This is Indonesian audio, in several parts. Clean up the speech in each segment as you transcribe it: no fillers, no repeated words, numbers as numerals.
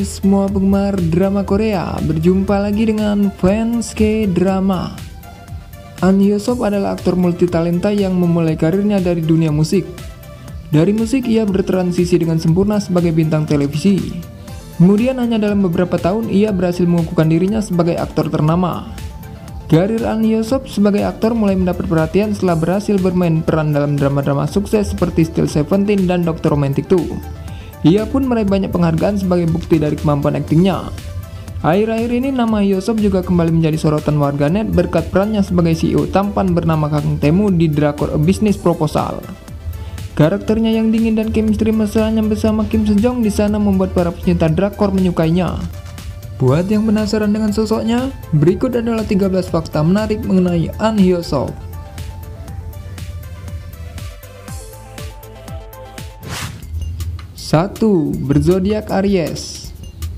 semua penggemar drama Korea, berjumpa lagi dengan fans K-drama. Ahn Hyo-sop adalah aktor multitalenta yang memulai karirnya dari dunia musik. Dari musik ia bertransisi dengan sempurna sebagai bintang televisi. Kemudian hanya dalam beberapa tahun ia berhasil mengukuhkan dirinya sebagai aktor ternama. Karir Ahn Hyo-sop sebagai aktor mulai mendapat perhatian setelah berhasil bermain peran dalam drama-drama sukses seperti Still Seventeen dan Dr. Romantic 2. Ia pun meraih banyak penghargaan sebagai bukti dari kemampuan aktingnya. Akhir-akhir ini nama Hyo-sop juga kembali menjadi sorotan warganet berkat perannya sebagai CEO tampan bernama Kang Tae-moo di drakor A Business Proposal. Karakternya yang dingin dan chemistry mesranya bersama Kim Se-jong di sana membuat para pecinta drakor menyukainya. Buat yang penasaran dengan sosoknya, berikut adalah 13 fakta menarik mengenai Ahn Hyo-sop. 1. Berzodiak Aries.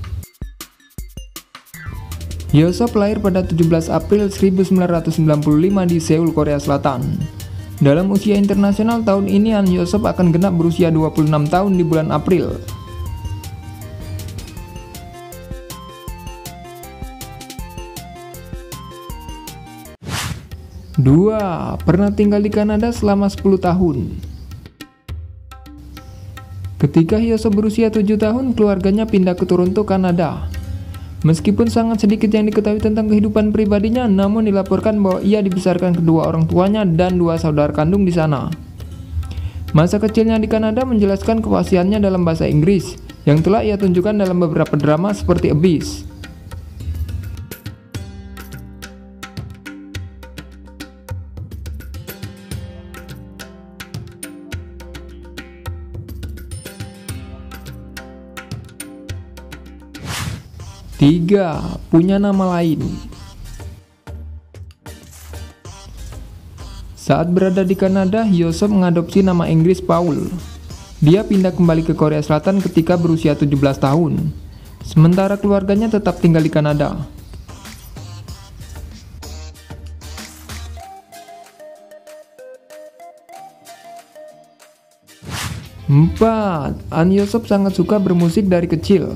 Hyo-sop lahir pada 17 April 1995 di Seoul, Korea Selatan. Dalam usia internasional tahun ini Ahn Hyo-sop akan genap berusia 26 tahun di bulan April. Dua, pernah tinggal di Kanada selama 10 tahun. Ketika Hyo-sop berusia 7 tahun, keluarganya pindah ke Toronto, Kanada. Meskipun sangat sedikit yang diketahui tentang kehidupan pribadinya, namun dilaporkan bahwa ia dibesarkan kedua orang tuanya dan 2 saudara kandung di sana. Masa kecilnya di Kanada menjelaskan kefasihannya dalam bahasa Inggris, yang telah ia tunjukkan dalam beberapa drama seperti Abyss. 3. Punya nama lain. Saat berada di Kanada, Hyo-sop mengadopsi nama Inggris Paul. Dia pindah kembali ke Korea Selatan ketika berusia 17 tahun. Sementara keluarganya tetap tinggal di Kanada. 4. Ahn Hyo-sop sangat suka bermusik dari kecil.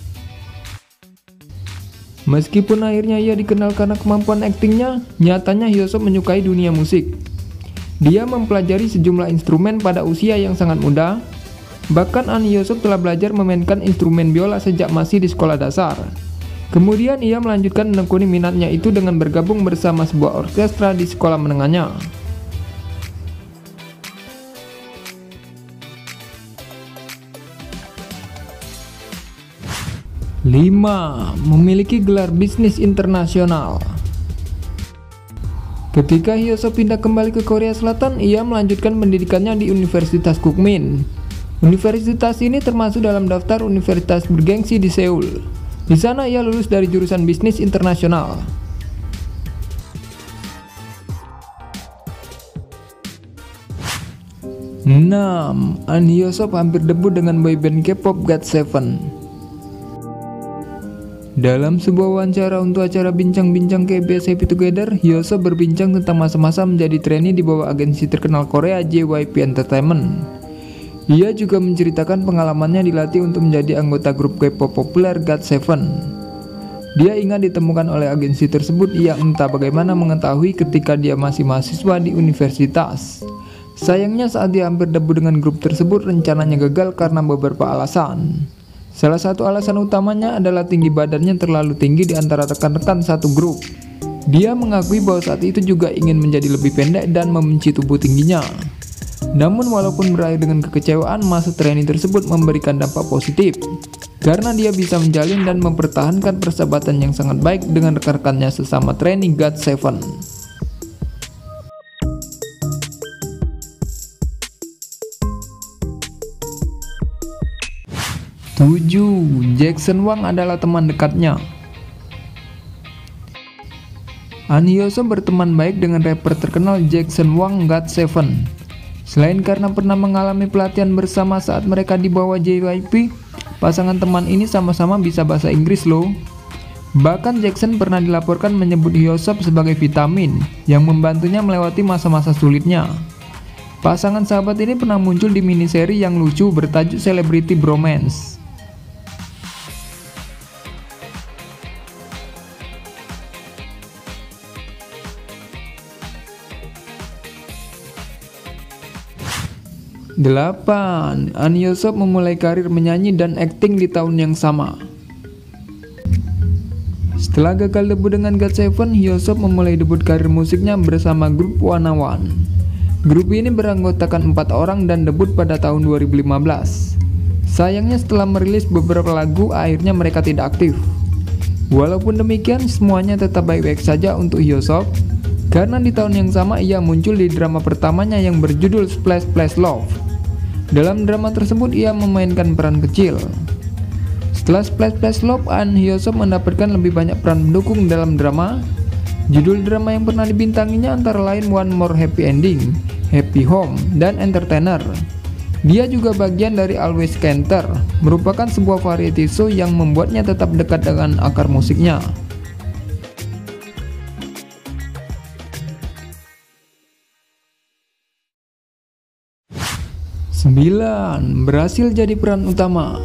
Meskipun akhirnya ia dikenal karena kemampuan aktingnya, nyatanya Hyo-sop menyukai dunia musik. Dia mempelajari sejumlah instrumen pada usia yang sangat muda. Bahkan Ahn Hyo-sop telah belajar memainkan instrumen biola sejak masih di sekolah dasar. Kemudian ia melanjutkan menekuni minatnya itu dengan bergabung bersama sebuah orkestra di sekolah menengahnya. 5. Memiliki gelar bisnis internasional. Ketika Hyo-sop pindah kembali ke Korea Selatan, ia melanjutkan pendidikannya di Universitas Kookmin. Universitas ini termasuk dalam daftar universitas bergengsi di Seoul. Di sana ia lulus dari jurusan bisnis internasional. 6. Ahn Hyo-sop hampir debut dengan boyband K-pop GOT7. Dalam sebuah wawancara untuk acara bincang-bincang KBS Happy Together, Hyo-sop berbincang tentang masa-masa menjadi trainee di bawah agensi terkenal Korea JYP Entertainment. Ia juga menceritakan pengalamannya dilatih untuk menjadi anggota grup K-pop populer GOT7. Dia ingat ditemukan oleh agensi tersebut yang entah bagaimana mengetahui ketika dia masih mahasiswa di universitas. Sayangnya saat dia hampir debut dengan grup tersebut, rencananya gagal karena beberapa alasan. Salah satu alasan utamanya adalah tinggi badannya terlalu tinggi di antara rekan-rekan satu grup. Dia mengakui bahwa saat itu juga ingin menjadi lebih pendek dan membenci tubuh tingginya. Namun walaupun berakhir dengan kekecewaan, masa training tersebut memberikan dampak positif karena dia bisa menjalin dan mempertahankan persahabatan yang sangat baik dengan rekan-rekannya sesama training GOT7. 7. Jackson Wang adalah teman dekatnya. Ahn Hyo-sop berteman baik dengan rapper terkenal Jackson Wang GOT7. Selain karena pernah mengalami pelatihan bersama saat mereka di bawah JYP, pasangan teman ini sama-sama bisa bahasa Inggris loh. Bahkan Jackson pernah dilaporkan menyebut Hyo-sop sebagai vitamin yang membantunya melewati masa-masa sulitnya. Pasangan sahabat ini pernah muncul di miniseri yang lucu bertajuk Celebrity Bromance. 8. An Hyo-seop memulai karir menyanyi dan akting di tahun yang sama. Setelah gagal debut dengan GOT7, Hyo-seop memulai debut karir musiknya bersama grup Wanna One. Grup ini beranggotakan 4 orang dan debut pada tahun 2015. Sayangnya setelah merilis beberapa lagu, akhirnya mereka tidak aktif. Walaupun demikian, semuanya tetap baik-baik saja untuk Hyo-seop, karena di tahun yang sama ia muncul di drama pertamanya yang berjudul Splash Splash Love. Dalam drama tersebut ia memainkan peran kecil. Setelah Splash Splash Love, An Hyo-seop mendapatkan lebih banyak peran mendukung dalam drama. Judul drama yang pernah dibintanginya antara lain One More Happy Ending, Happy Home, dan Entertainer. Dia juga bagian dari Always Canter, merupakan sebuah variety show yang membuatnya tetap dekat dengan akar musiknya. 9. Berhasil jadi peran utama.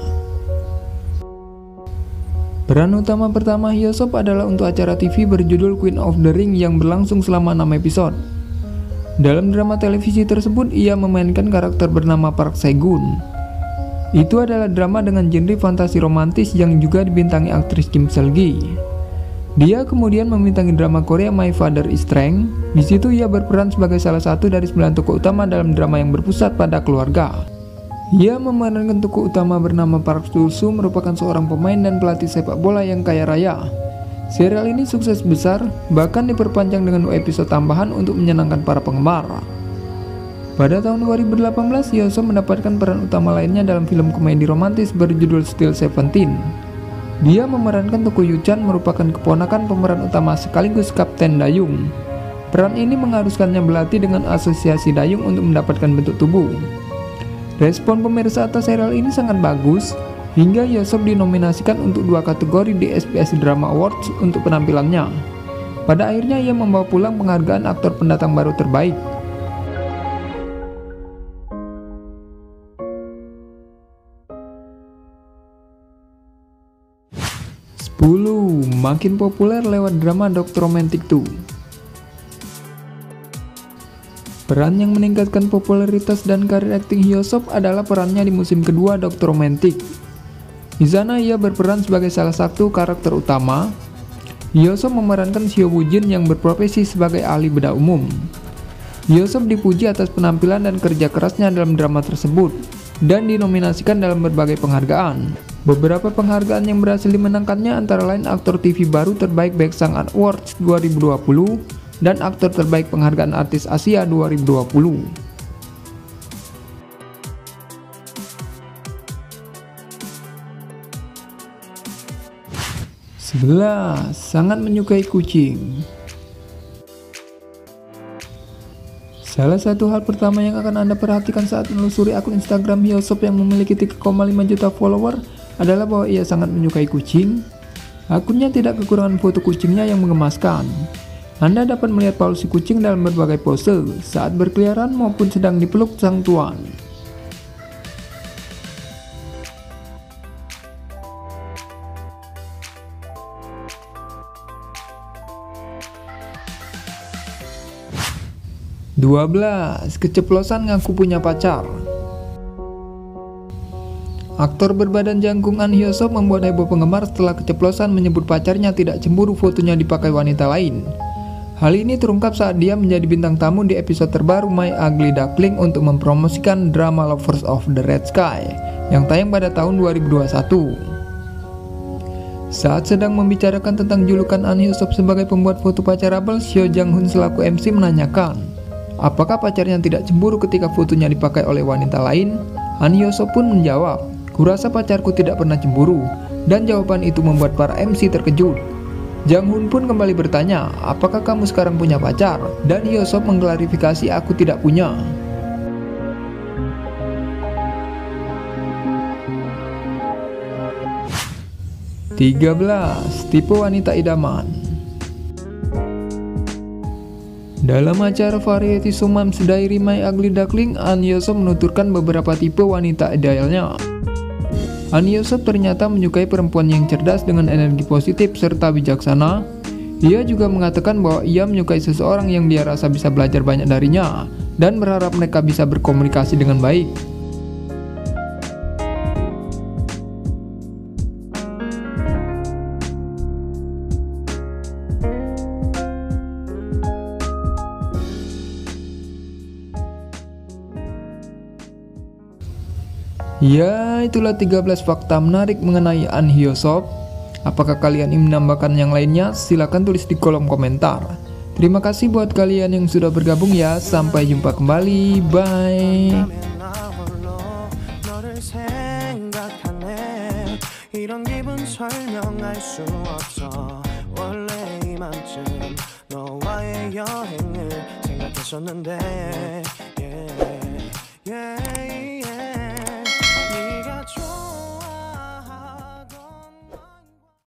Peran utama pertama Hyo-seop adalah untuk acara TV berjudul Queen of the Ring yang berlangsung selama 6 episode. Dalam drama televisi tersebut, ia memainkan karakter bernama Park Se-gun. Itu adalah drama dengan genre fantasi romantis yang juga dibintangi aktris Kim Seul-gi. Dia kemudian membintangi drama Korea My Father is Strength. Di situ ia berperan sebagai salah satu dari 9 tokoh utama dalam drama yang berpusat pada keluarga. Ia memerankan tokoh utama bernama Park Soo-soo, merupakan seorang pemain dan pelatih sepak bola yang kaya raya. Serial ini sukses besar, bahkan diperpanjang dengan 2 episode tambahan untuk menyenangkan para penggemar. Pada tahun 2018, Hyo-seop mendapatkan peran utama lainnya dalam film komedi romantis berjudul Still 17. Dia memerankan tokoh Yu-chan, merupakan keponakan pemeran utama sekaligus Kapten Dayung. Peran ini mengharuskannya berlatih dengan asosiasi dayung untuk mendapatkan bentuk tubuh. Respon pemirsa atas serial ini sangat bagus, hingga Hyo-seop dinominasikan untuk 2 kategori di SBS Drama Awards untuk penampilannya. Pada akhirnya ia membawa pulang penghargaan aktor pendatang baru terbaik. 10. Makin populer lewat drama Dr. Romantic 2. Peran yang meningkatkan popularitas dan karir akting Hyo-seop adalah perannya di musim kedua Dr. Romantic. Di sana ia berperan sebagai salah satu karakter utama. Hyo-seop memerankan Seo Woo-jin yang berprofesi sebagai ahli bedah umum. Hyo-seop dipuji atas penampilan dan kerja kerasnya dalam drama tersebut, dan dinominasikan dalam berbagai penghargaan. Beberapa penghargaan yang berhasil dimenangkannya antara lain aktor TV baru terbaik Baeksang Awards 2020 dan aktor terbaik penghargaan artis Asia 2020. 11. Sangat menyukai kucing. Salah satu hal pertama yang akan Anda perhatikan saat menelusuri akun Instagram Hyo-seop yang memiliki 3,5 juta follower adalah bahwa ia sangat menyukai kucing. Akunnya tidak kekurangan foto kucingnya yang mengemaskan. Anda dapat melihat paul si kucing dalam berbagai pose saat berkeliaran maupun sedang dipeluk sang tuan. Keceplosan ngaku punya pacar. Aktor berbadan jangkung An Hyo-seop membuat heboh penggemar setelah keceplosan menyebut pacarnya tidak cemburu fotonya dipakai wanita lain. Hal ini terungkap saat dia menjadi bintang tamu di episode terbaru My Ugly Duckling untuk mempromosikan drama Lovers of the Red Sky yang tayang pada tahun 2021. Saat sedang membicarakan tentang julukan An Hyo-seop sebagai pembuat foto pacarable, Seo Jang-hoon selaku MC menanyakan, apakah pacarnya tidak cemburu ketika fotonya dipakai oleh wanita lain? An Hyo-seop pun menjawab, "Kurasa pacarku tidak pernah cemburu," dan jawaban itu membuat para MC terkejut. Jang-hoon pun kembali bertanya, "Apakah kamu sekarang punya pacar?" Dan Hyo-seop mengklarifikasi, "Aku tidak punya." Tipe wanita idaman. Dalam acara variety show Mom's Diary My Ugly Duckling, An Hyo-seop menuturkan beberapa tipe wanita idealnya. An Hyo-seop ternyata menyukai perempuan yang cerdas dengan energi positif serta bijaksana. Ia juga mengatakan bahwa ia menyukai seseorang yang dia rasa bisa belajar banyak darinya, dan berharap mereka bisa berkomunikasi dengan baik. Ya, itulah 13 fakta menarik mengenai An Hyo-seop. Apakah kalian ingin menambahkan yang lainnya? Silahkan tulis di kolom komentar. Terima kasih buat kalian yang sudah bergabung ya. Sampai jumpa kembali. Bye. 이런 기분 설명할 수 없어 원래 이만큼 너와의 여행을 생각했었는데